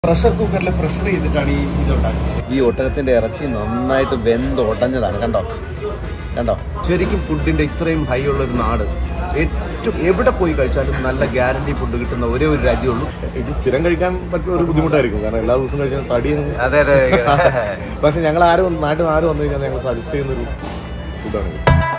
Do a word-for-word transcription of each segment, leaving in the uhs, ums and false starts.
Pressure കുക്കറിൽ pressure ചെയ്തിട്ടാണ് ഈ ഇതുണ്ടാക്കുന്നത്. ഈ ഒട്ടകത്തിന്റെ ഇറച്ചി നന്നായിട്ട് വെന്ത് ഉടഞ്ഞതാണ്. കണ്ടോ കണ്ടോ ശരിക്കും ഫുഡിന്റെ ഇത്രയും ഹൈ ഉള്ളൊരു നാട് ഏറ്റവും എവിടെ പോയി കഴിച്ചാലും നല്ല ഗ്യാരണ്ടി ഫുഡ് കിട്ടുന്ന ഒരേ ഒരു രാജ്യമുള്ളൂ. ഇത് സ്ഥിരം കഴിക്കാൻ പറ്റിയ ഒരു ബുദ്ധിമുട്ടായിരിക്കും, കാരണം എല്ലാ ദിവസവും കഴിച്ചാൽ തടി. അതെ അതെ പക്ഷെ ഞങ്ങൾ ആരും നാട്ടിൽ ആരും വന്നു കഴിഞ്ഞാൽ ഞങ്ങൾ സജസ്റ്റ് ചെയ്യുന്നൊരു ഫുഡാണ്.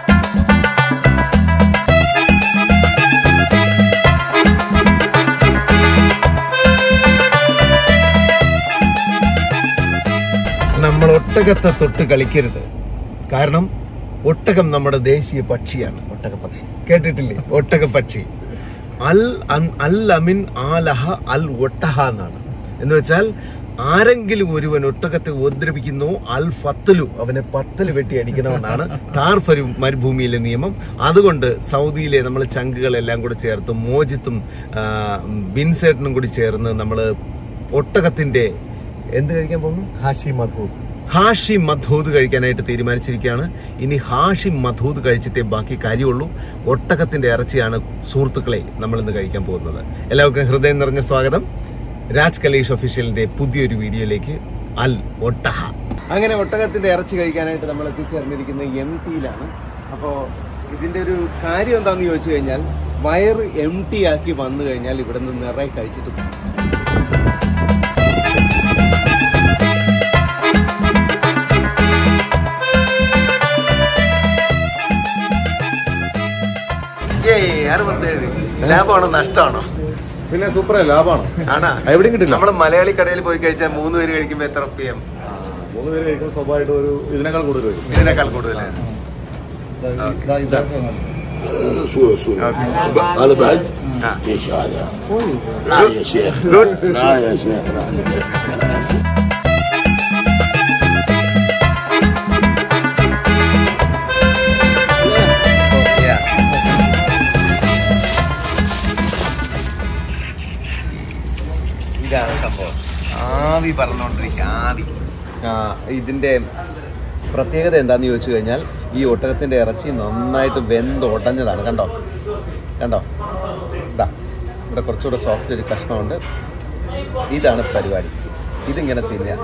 നമ്മൾ ഒട്ടകത്തെ തൊട്ട് കളിക്കരുത്, കാരണം ഒട്ടകം നമ്മുടെ ദേശീയ പക്ഷിയാണ്. ഒട്ടക പക്ഷി കേട്ടിട്ടില്ലേ? ഒട്ടക പക്ഷി അൽ അൽ അമിൻ ആലഹ അൽ ഒട്ടഹ എന്നാണ്. എന്ന് വെച്ചാൽ ആരെങ്കിലും ഒരുവൻ ഒട്ടകത്തെ ഉപദ്രവിക്കുന്നു അൽ ഫത്തലു, അവനെ പത്തല് വെട്ടി അടിക്കണമെന്നാണ് ടാർഫരു മരുഭൂമിയിലെ നിയമം. അതുകൊണ്ട് സൗദിയിലെ നമ്മൾ ചങ്കുകളെല്ലാം കൂടെ ചേർത്ത് മോജിത്തും ബിൻസേട്ടനും കൂടി ചേർന്ന് നമ്മൾ ഒട്ടകത്തിന്റെ എന്ത് കഴിക്കാൻ പോകുന്നു? ഹാഷി മധൂദ്. ഹാഷി മധൂദ് കഴിക്കാനായിട്ട് തീരുമാനിച്ചിരിക്കുകയാണ്. ഇനി ഹാഷി മധൂദ് കഴിച്ചിട്ടേ ബാക്കി കാര്യമുള്ളൂ. ഒട്ടകത്തിന്റെ ഇറച്ചിയാണ് സുഹൃത്തുക്കളെ നമ്മൾ ഇന്ന് കഴിക്കാൻ പോകുന്നത്. എല്ലാവർക്കും ഹൃദയം നിറഞ്ഞ സ്വാഗതം. രാജ് കലേഷ് ഒഫീഷ്യലിന്റെ പുതിയൊരു വീഡിയോയിലേക്ക്. അൽ ഒട്ടഹ. അങ്ങനെ ഒട്ടകത്തിന്റെ ഇറച്ചി കഴിക്കാനായിട്ട് നമ്മൾ എത്തിച്ചേർന്നിരിക്കുന്നത് എം ടിയിലാണ്. അപ്പോൾ ഇതിന്റെ ഒരു കാര്യം എന്താണെന്ന് ചോദിച്ചു കഴിഞ്ഞാൽ, വയറ് എം ടി ആക്കി വന്നു കഴിഞ്ഞാൽ ഇവിടെ നിന്ന് നിറയെ കഴിച്ചിട്ട് പോകും. ലാഭമാണോ നഷ്ടമാണോ? പിന്നെ സൂപ്പർ ലാഭമാണ്. ആണോ? എവിടെയും കിട്ടില്ല. നമ്മള് മലയാളി കടയിൽ പോയി കഴിച്ചാൽ മൂന്ന് പേര് കഴിക്കുമ്പോ എത്ര പി എം? മൂന്ന് പേര് കഴിക്കുമ്പോൾ സ്വാഭാവികമായിട്ട് ഒരു ഇതിനേക്കാൾ കൂടുതൽ വരും. ഇതിനേക്കാൾ കൂടുതലാണ്. صورة صورة أنا بعد إيش هذا؟ لا يا شيخ لا يا شيخ ഇതാണ് സംഭവം. ആവി പറഞ്ഞോണ്ടിരിക്കുക, ആവി. ഇതിന്റെ പ്രത്യേകത എന്താണെന്ന് ചോദിച്ചു കഴിഞ്ഞാൽ, ഈ ഒട്ടകത്തിന്റെ ഇറച്ചി നന്നായിട്ട് വെന്ത് ഉടഞ്ഞതാണ്. കണ്ടോ കണ്ടോ ഇതാ ഇവിടെ കുറച്ചുകൂടെ സോഫ്റ്റ് ഒരു കഷ്ണമുണ്ട്. ഇതാണ് പരിപാടി. ഇതിങ്ങനെ തിന്നുക.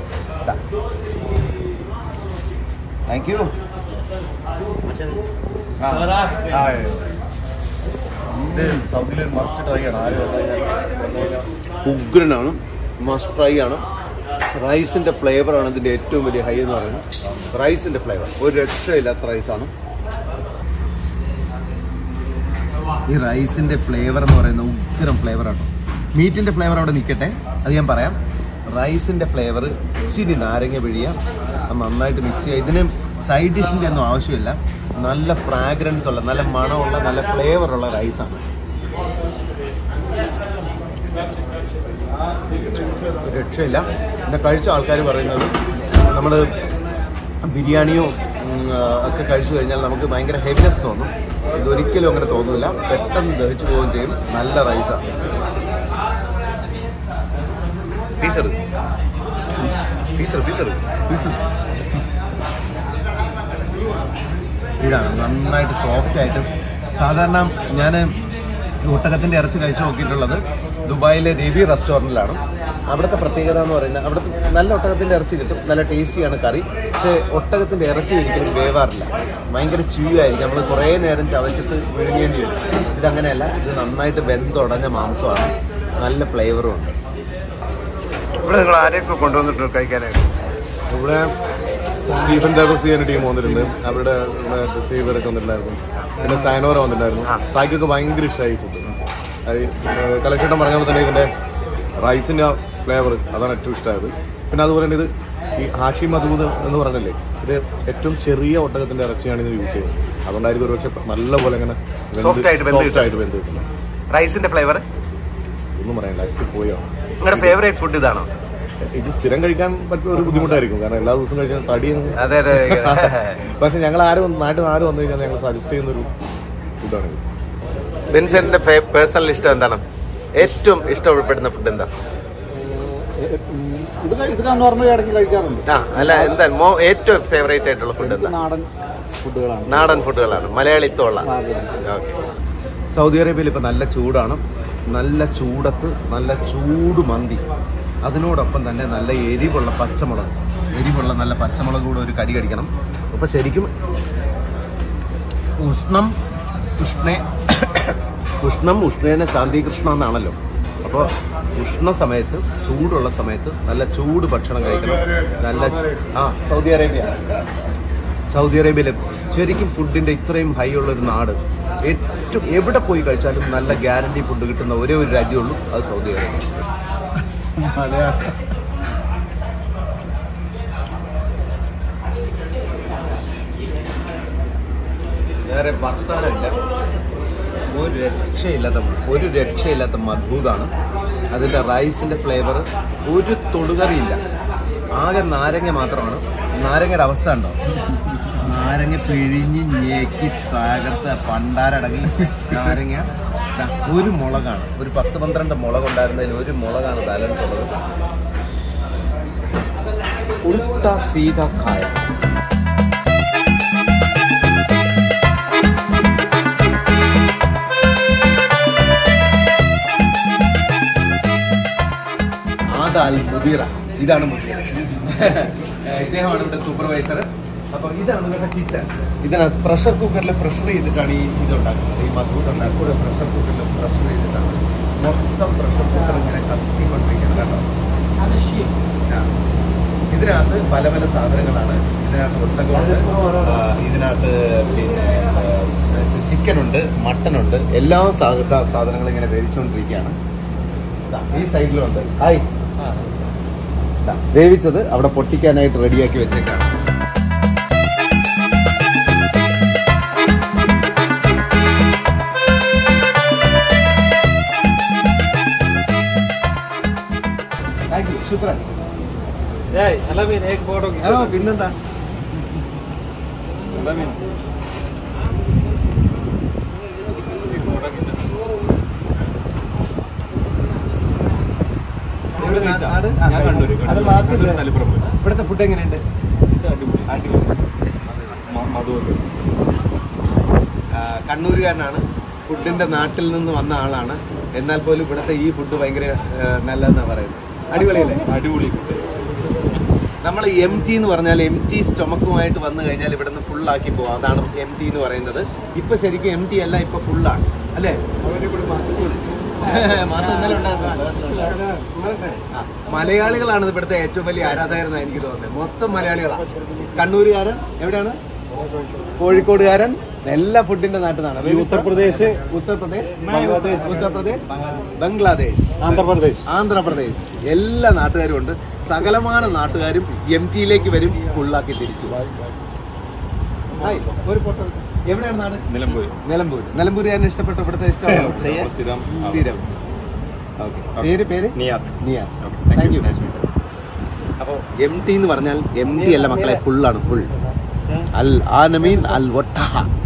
Thank you. സൗദിയിലെ മസ്റ്റ് ട്രൈ ആണ്. ഉഗ്രനാണ്, മസ്റ്റ് ട്രൈ ആണ്. റൈസിൻ്റെ ഫ്ലേവറാണ് ഇതിൻ്റെ ഏറ്റവും വലിയ ഹൈ എന്ന് പറയുന്നത്. റൈസിൻ്റെ ഫ്ലേവർ ഒരു രക്ഷയില്ലാത്ത റൈസാണ്. ഈ റൈസിൻ്റെ ഫ്ലേവർ എന്ന് പറയുന്നത് ഉഗ്രം ഫ്ലേവറാണ്. മീറ്റിൻ്റെ ഫ്ലേവർ അവിടെ നിൽക്കട്ടെ, അത് ഞാൻ പറയാം. റൈസിൻ്റെ ഫ്ലേവർ ഇച്ചിരി നാരങ്ങ പിഴിയുക, അത് നന്നായിട്ട് മിക്സ് ചെയ്യുക. ഇതിന് സൈഡ് ഡിഷിൻ്റെ ഒന്നും ആവശ്യമില്ല. നല്ല ഫ്രാഗ്രൻസ് ഉള്ള, നല്ല മണമുള്ള, നല്ല ഫ്ലേവറുള്ള റൈസാണ്. രക്ഷയില്ല. പിന്നെ കഴിച്ച ആൾക്കാർ പറയുന്നത്, നമ്മൾ ബിരിയാണിയോ ഒക്കെ കഴിച്ചു കഴിഞ്ഞാൽ നമുക്ക് ഭയങ്കര ഹെവിനെസ് തോന്നും. ഇതൊരിക്കലും അങ്ങനെ തോന്നില്ല, പെട്ടെന്ന് ദഹിച്ചു പോവുകയും ചെയ്യും. നല്ല റൈസാണ്. പീസറ് പീസറ് പീസറ് പീസറ് ഇതാണ് നന്നായിട്ട് സോഫ്റ്റ് ആയിട്ട്. സാധാരണ ഞാൻ ഒട്ടകത്തിൻ്റെ ഇറച്ചി കഴിച്ചു നോക്കിയിട്ടുള്ളത് ദുബായിലെ രവി റെസ്റ്റോറൻറ്റിലാണ്. അവിടുത്തെ പ്രത്യേകത എന്ന് പറയുന്നത്, അവിടുത്തെ നല്ല ഒട്ടകത്തിൻ്റെ ഇറച്ചി കിട്ടും, നല്ല ടേസ്റ്റിയാണ് കറി. പക്ഷേ ഒട്ടകത്തിൻ്റെ ഇറച്ചി ഒരിക്കലും വേവാറില്ല, ഭയങ്കര ചൂയായിരിക്കും. നമ്മൾ കുറേ നേരം ചവച്ചിട്ട് വിഴുങ്ങേണ്ടി വരും. ഇതങ്ങനെയല്ല, ഇത് നന്നായിട്ട് വെന്തുടഞ്ഞ മാംസമാണ്, നല്ല ഫ്ലേവറും ഉണ്ട്. ഇവിടെ നിങ്ങൾ ആരെയൊക്കെ കൊണ്ടുവന്നിട്ട് കഴിക്കാനായിട്ട്? ഇവിടെ സ്റ്റീഫൻ ഡാബസ് ചെയ്യുന്ന ടീം വന്നിട്ടുണ്ട്. അവരുടെ സേവറൊക്കെ വന്നിട്ടുണ്ടായിരുന്നു. പിന്നെ സൈനോറ വന്നിട്ടുണ്ടായിരുന്നു. സായിക്കൊക്കെ ഭയങ്കര ഇഷ്ടമായി ഫുഡ്. കലക്ഷേട്ടൻ പറഞ്ഞ പോലെ തന്നെ ഇതിൻ്റെ റൈസിൻ്റെ ഫ്ലേവർ അതാണ് ഏറ്റവും ഇഷ്ടമായത്. പിന്നെ അതുപോലെ തന്നെ ഇത് ഈ ഹാഷി മധൂദ് എന്ന് പറഞ്ഞല്ലേ, ഇത് ഏറ്റവും ചെറിയ ഒട്ടകത്തിൻ്റെ ഇറച്ചിയാണ് ഇത് യൂസ് ചെയ്യുന്നത്. അതുകൊണ്ടായിരിക്കും ഒരു പക്ഷേ നല്ലപോലെ ഇങ്ങനെ സോഫ്റ്റ് ആയിട്ട് വെന്ത് കിട്ടുന്നത്. റൈസിൻ്റെ ഫ്ലേവർ ഒന്നും പറയാനില്ല, അറ്റ് പോയോ. നിങ്ങളുടെ ഫേവറേറ്റ് ഫുഡ് ഇതാണോ? ഇത് സ്ഥിരം കഴിക്കാൻ പറ്റിയ ഒരു ബുദ്ധിമുട്ടായിരിക്കും, കാരണം എല്ലാ ദിവസവും കഴിച്ചാൽ തടി. അതെ അതെ പക്ഷെ ഞങ്ങൾ ആരും നാട്ടിൽ ആരും വന്നു കഴിഞ്ഞാൽ ഞങ്ങൾ സജസ്റ്റ് ചെയ്യുന്നൊരു ഫുഡാണ് ഇത്. ബിൻസെന്റിന്റെ പേഴ്സണൽ ഇഷ്ടം എന്താണ്? ഏറ്റവും ഇഷ്ടപ്പെടുന്ന ഫുഡ് എന്താ? ഇത് നോർമലി ഇടയ്ക്ക് കഴിക്കാറുണ്ട്. ആ അല്ല, എന്താ ഏറ്റവും ഫേവറേറ്റ് ആയിട്ടുള്ള ഫുഡ് എന്താ? നാടൻ ഫുഡുകളാണ്. നാടൻ ഫുഡുകളാണ്, മലയാളിത്വമുള്ള. ഓക്കെ. സൗദി അറേബ്യയിൽ ഇപ്പം നല്ല ചൂടാണ്. നല്ല ചൂടത്ത് നല്ല ചൂട് മന്തി അതിനോടൊപ്പം തന്നെ നല്ല എരിവുള്ള പച്ചമുളക്, എരിവുള്ള നല്ല പച്ചമുളക് കൂടെ ഒരു കടി കടിക്കണം. അപ്പോൾ ശരിക്കും ഉഷ്ണം ഉഷ്ണേ ഉഷ്ണം ഉഷ്ണേന ശാന്തികൃഷ്ണ എന്നാണല്ലോ. അപ്പോൾ ഉഷ്ണ സമയത്ത്, ചൂടുള്ള സമയത്ത് നല്ല ചൂട് ഭക്ഷണം കഴിക്കണം. നല്ല ആ സൗദി അറേബ്യ സൗദി അറേബ്യയിലെ ശരിക്കും ഫുഡിൻ്റെ ഇത്രയും ഹൈ ഉള്ളൊരു നാട്. ഏറ്റവും എവിടെ പോയി കഴിച്ചാലും നല്ല ഗ്യാരണ്ടി ഫുഡ് കിട്ടുന്ന ഒരേ ഒരു രാജ്യമുള്ളൂ, അത് സൗദി അറേബ്യ. വേറെ വർത്താനമില്ല, ഒരു രക്ഷയില്ലാത്ത ഒരു രക്ഷയില്ലാത്ത മധൂതാണ്. അതിൻ്റെ റൈസിൻ്റെ ഫ്ലേവർ ഒരു തൊടുകറിയില്ല, ആകെ നാരങ്ങ മാത്രമാണ്. നാരങ്ങയുടെ അവസ്ഥ ഉണ്ടോ? നാരങ്ങ പിഴിഞ്ഞ് ഞെക്കി തകർത്ത് പണ്ടാരടങ്ങി നാരങ്ങ. ഒരു മുളകാണ്, ഒരു പത്ത് പന്ത്രണ്ട് മുളക് ഉണ്ടായിരുന്നതിൽ ഒരു മുളകാണ് ബാലൻസ് ഉള്ളത്. ഉൾട്ട സീത ഖായ. അൽ മുദീറ, ഇതാണ് മുദീറ. ഇദ്ദേഹമാണ് ഇവിടെ സൂപ്പർവൈസർ. അപ്പോൾ ഇതാണ് ഇവരുടെ കിച്ചൺ. ഇതിനകത്ത് പ്രഷർ കുക്കറിൽ പ്രഷർ ചെയ്തിട്ടാണ് ഈ ഇതുണ്ടാക്കുന്നത്. ഈ മധൂർ ഉണ്ടാക്കുന്നത് പ്രഷർ കുക്കറിൽ പ്രഷർ ചെയ്തിട്ടാണ്. മൊത്തം പ്രഷർ കുക്കർ ഇങ്ങനെ കത്തിക്കൊണ്ടിരിക്കുന്നത് കേട്ടോ. ഇതിനകത്ത് പല പല സാധനങ്ങളാണ്. ഇതിനകത്ത് ഒട്ടകമുണ്ട്, ഇതിനകത്ത് പിന്നെ ചിക്കനുണ്ട്, മട്ടനുണ്ട്, എല്ലാ സാധനങ്ങളും ഇങ്ങനെ വേവിച്ചുകൊണ്ടിരിക്കുകയാണ്. ഈ സൈഡിലുണ്ട് ഹായ് വേവിച്ചത് അവിടെ പൊട്ടിക്കാനായിട്ട് റെഡിയാക്കി വെച്ചേക്കാണ്. പിന്നെന്താ ഇവിടുത്തെ ഫുഡ് എങ്ങനെയുണ്ട്? കണ്ണൂരുകാരനാണ്, ഫുഡിന്റെ നാട്ടിൽ നിന്ന് വന്ന ആളാണ്. എന്നാൽ പോലും ഇവിടുത്തെ ഈ ഫുഡ് ഭയങ്കര നല്ലതെന്നാണ് പറയുന്നത്. അടിപൊളിയല്ലേ? അടിപൊളി ഫുഡ്. നമ്മൾ എം ടി എന്ന് പറഞ്ഞാൽ എം ടി സ്റ്റൊമക്കുമായിട്ട് വന്നു കഴിഞ്ഞാൽ ഇവിടെ നിന്ന് ഫുള്ളാക്കി പോകും. അതാണ് എം ടി എന്ന് പറയുന്നത്. ഇപ്പൊ ശരിക്കും എം ടി അല്ല, ഇപ്പൊ ഫുള്ളാണ് അല്ലേ? മലയാളികളാണ് ഇവിടുത്തെ ഏറ്റവും വലിയ ആരാധകരെന്നാണ് എനിക്ക് തോന്നുന്നത്. മൊത്തം മലയാളികളാണ്. കണ്ണൂരുകാരൻ, എവിടെയാണ്? കോഴിക്കോടുകാരൻ, എല്ലാ ഫുഡിന്റെ നാട്ടിലാണ്. ഉത്തർപ്രദേശ് ഉത്തർപ്രദേശ് ബംഗ്ലാദേശ് ഉത്തർപ്രദേശ് ബംഗ്ലാദേശ് ആന്ധ്രാപ്രദേശ് ആന്ധ്രാപ്രദേശ് എല്ലാ നാട്ടുകാരും ഉണ്ട്. സകലമാന നാട്ടുകാരും എം ടിയിലേക്ക് വരും, ഫുള്ളാക്കി തിരിച്ചു. ഒരു ഫോട്ടോ. എവിടെയാണ് നാട്? നിലമ്പൂർ. നിലമ്പൂർ നിലമ്പൂരുകാരന് ഇഷ്ടപ്പെട്ട ഇവിടുത്തെ ഇഷ്ടമാണോ? സ്ഥിരം. ഓക്കെ. പേര് പേര് നിയാസ്. നിയാസ്. Thank you. അപ്പോൾ എം ടി എന്ന് പറഞ്ഞാൽ എം ടി അല്ല മക്കളെ, ഫുള്ളാണ്. ഫുൾ അൽ ആനമീൻ അൽ വട്ടാഹ.